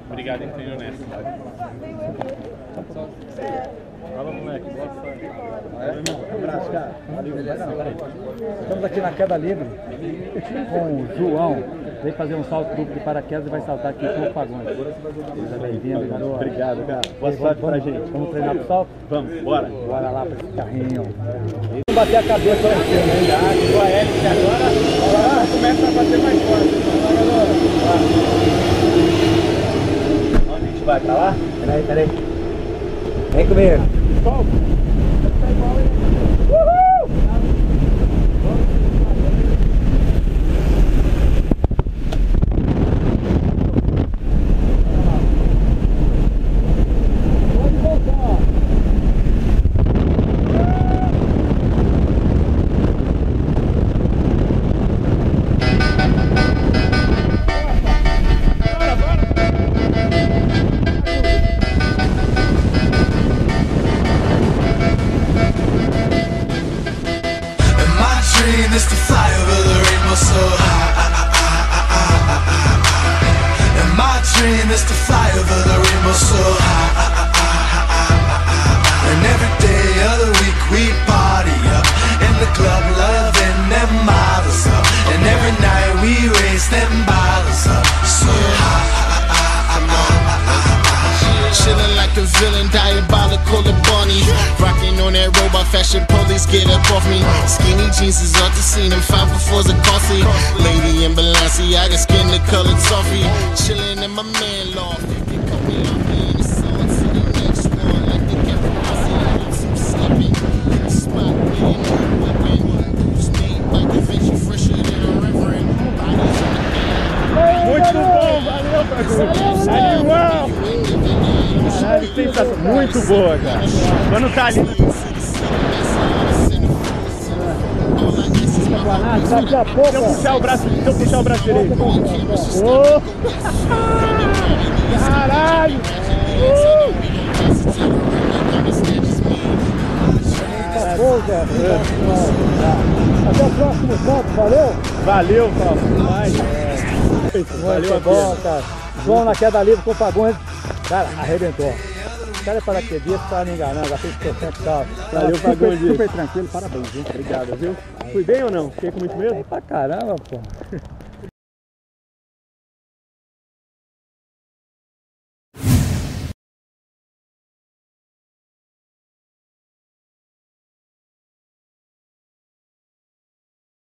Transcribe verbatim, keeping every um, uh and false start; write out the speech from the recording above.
Obrigado, hein, seja honesto. Fala, moleque. Um abraço, cara. Estamos aqui na queda livre com o João. Veio fazer um salto duplo de paraquedas e vai saltar aqui com o Pagões. Seja bem-vindo, garoto. Obrigado, cara. Boa sorte pra gente. Vamos treinar pro salto? Vamos, bora. Bora lá pra esse carrinho. Vamos bater a cabeça lá em cima, hein? Já, a hélice agora, agora começa a bater mais forte. Onde a gente vai? Pra lá? Peraí, peraí. Vem comigo. Is to fly over the rainbow so high. And my dream is to fly over the rainbow so high. And every day of the week we party up in the club, loving them models up. And every night we raise them bottles up so high. Chillin' like a villain, diabolical and Bonnie. Rockin' on that robot fashion, police get up off me. Skinny jeans is off the scene, and five befores are costly. Lady in Balenciaga, skin the colored toffee. Chillin' in my man loft. They cut me off me in the sun to the next one. Like they got from Brazil, some stepping. Spot me and no weapon. Who's me? Like a venture fresher than a reverend. Bodies on the Muito bom, valeu, Pagões. Animal. Caralho, sensação muito boa, cara. Mano, tá ali. Daqui a pouco. Se eu puxar o braço, se eu puxar o braço direito. Oh. Caralho! Uh. Até o próximo salto, valeu? Valeu, Paulo. Vai. Valeu, bom, cara. João na queda livre com o Pagões. Cara, arrebentou. O cara é paraquedista, tá me enganando, já fez porcento e tal. Valeu, super, Pagões. super tranquilo, parabéns, viu? Obrigado, viu? Fui bem ou não? Fiquei com muito medo? Bem pra caramba, pô.